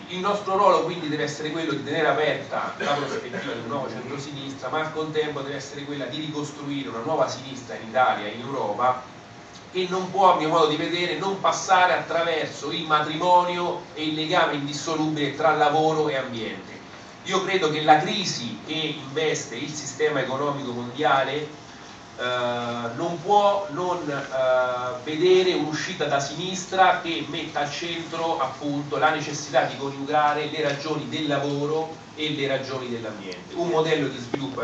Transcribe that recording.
Il nostro ruolo quindi deve essere quello di tenere aperta la prospettiva di un nuovo centrosinistra, ma al contempo deve essere quella di ricostruire una nuova sinistra in Italia e in Europa, che non può, a mio modo di vedere, non passare attraverso il matrimonio e il legame indissolubile tra lavoro e ambiente. Io credo che la crisi che investe il sistema economico mondiale non può non vedere un'uscita da sinistra che metta al centro appunto la necessità di coniugare le ragioni del lavoro e le ragioni dell'ambiente. Un modello di sviluppo